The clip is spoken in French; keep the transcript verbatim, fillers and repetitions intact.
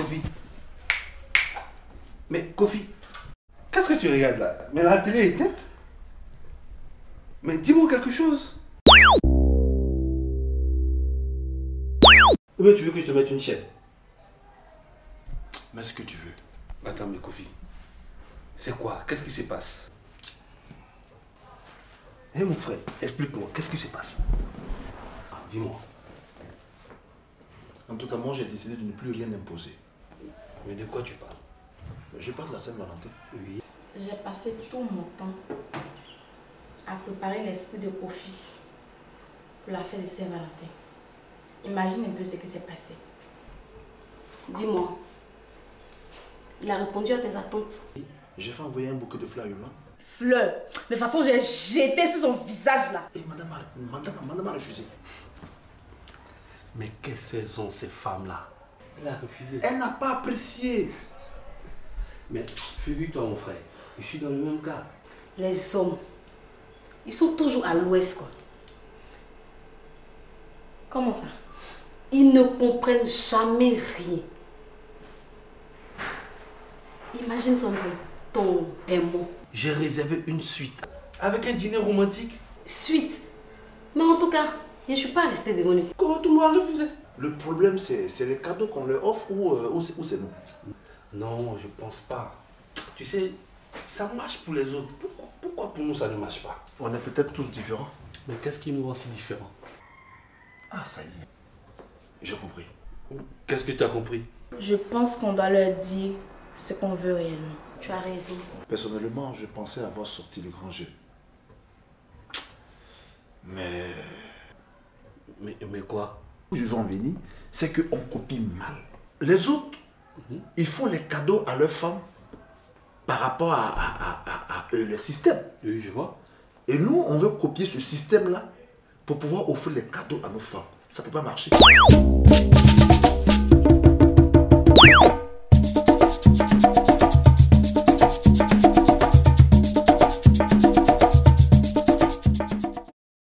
Kofi. Mais Kofi, qu'est-ce que tu regardes là? Mais la télé est éteinte. Mais dis-moi quelque chose. Ou bien tu veux que je te mette une chaîne? Mets ce que tu veux. Attends, mais Kofi, c'est quoi? Qu'est-ce qui se passe? Hé, mon frère, explique-moi, qu'est-ce qui se passe? Dis-moi. En tout cas, moi j'ai décidé de ne plus rien imposer. Mais de quoi tu parles? Je parle de la Saint-Valentin. Oui. J'ai passé tout mon temps à préparer l'esprit de Kofi pour la fête de Saint-Valentin. Imagine un peu ce qui s'est passé. Dis-moi, il a répondu à tes attentes? J'ai fait envoyer un bouquet de fleurs là. Fleurs? Mais de toute façon, j'ai jeté sur son visage là. Et madame, madame, madame a refusé. Mais qu'est-ce ont ces femmes-là? Elle a refusé. Elle n'a pas apprécié. Mais figure-toi, mon frère, je suis dans le même cas. Les hommes, ils sont toujours à l'ouest quoi. Comment ça? Ils ne comprennent jamais rien. Imagine-toi ton démon. J'ai réservé une suite avec un dîner romantique. Suite. Mais en tout cas, je ne suis pas restée devant lui. Comment tout le monde a refusé? Le problème, c'est les cadeaux qu'on leur offre ou, euh, ou c'est nous? Non, je pense pas. Tu sais, ça marche pour les autres. Pourquoi, pourquoi pour nous ça ne marche pas? On est peut-être tous différents. Mais qu'est-ce qui nous rend si différents? Ah, ça y est. J'ai compris. Qu'est-ce que tu as compris? Je pense qu'on doit leur dire ce qu'on veut réellement. Tu as raison. Personnellement, je pensais avoir sorti le grand jeu. Mais... Mais, mais quoi? Où je veux en venir, c'est qu'on copie mal. Les autres, mm-hmm. ils font les cadeaux à leurs femmes par rapport à, à, à, à, à eux, le système. Oui, je vois. Et nous, on veut copier ce système-là pour pouvoir offrir les cadeaux à nos femmes. Ça ne peut pas marcher.